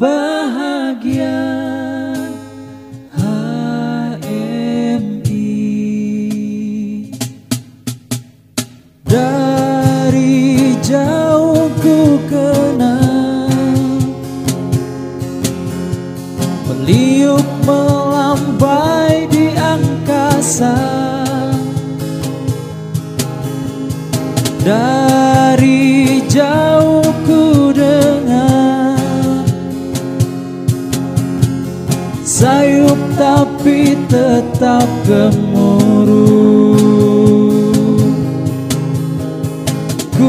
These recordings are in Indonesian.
bahagia. HMI. Dari jauh ku kenal, meliuk melambai di angkasa. Dari jauh ku dengar sayup tapi tetap gemuruh. Ku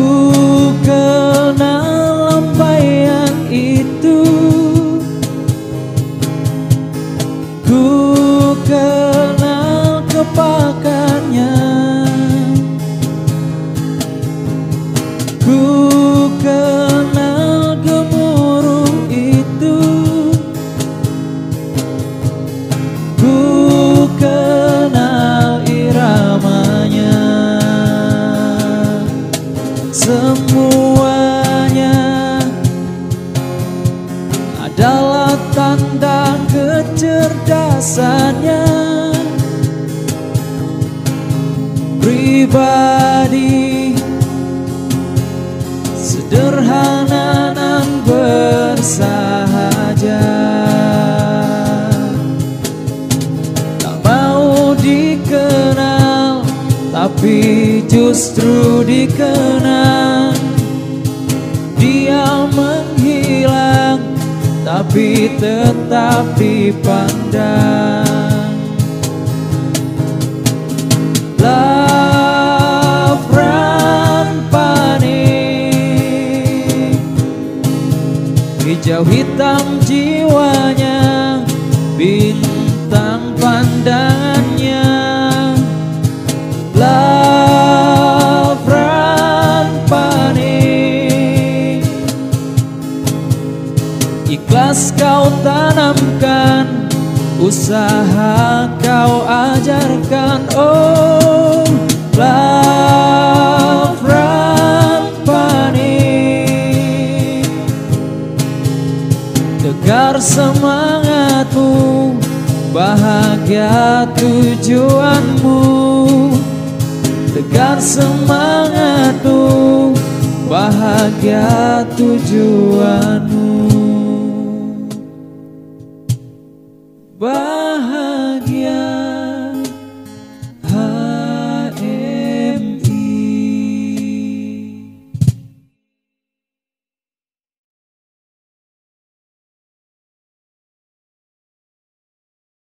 kenal lambaian itu, ku kenal kepakannya, ku kenal gemuruh itu, ku kenal iramanya. Semuanya adalah tanda kecerdasannya. Pribadi sederhana nan bersahaja, tak mau dikenal tapi justru dikenang. Dia menghilang tapi tetap dipandang. Love run panik, hijau hitam jiwanya, bintang pandangannya. Love run panik, ikhlas kau tanamkan, usaha kau ajarkan. Oh, love run panik, tegar semangatmu, bahagia tujuanmu. Tegar semangatmu, bahagia tujuanmu.